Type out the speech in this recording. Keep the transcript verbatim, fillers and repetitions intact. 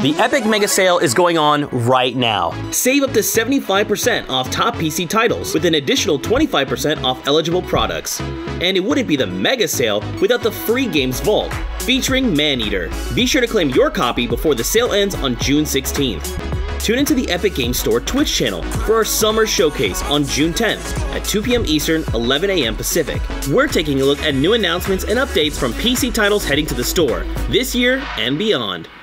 The Epic Mega Sale is going on right now. Save up to seventy-five percent off top P C titles with an additional twenty-five percent off eligible products. And it wouldn't be the Mega Sale without the free Games Vault, featuring Maneater. Be sure to claim your copy before the sale ends on June sixteenth. Tune into the Epic Games Store Twitch channel for our summer showcase on June tenth at two p m Eastern, eleven a m Pacific. We're taking a look at new announcements and updates from P C titles heading to the store this year and beyond.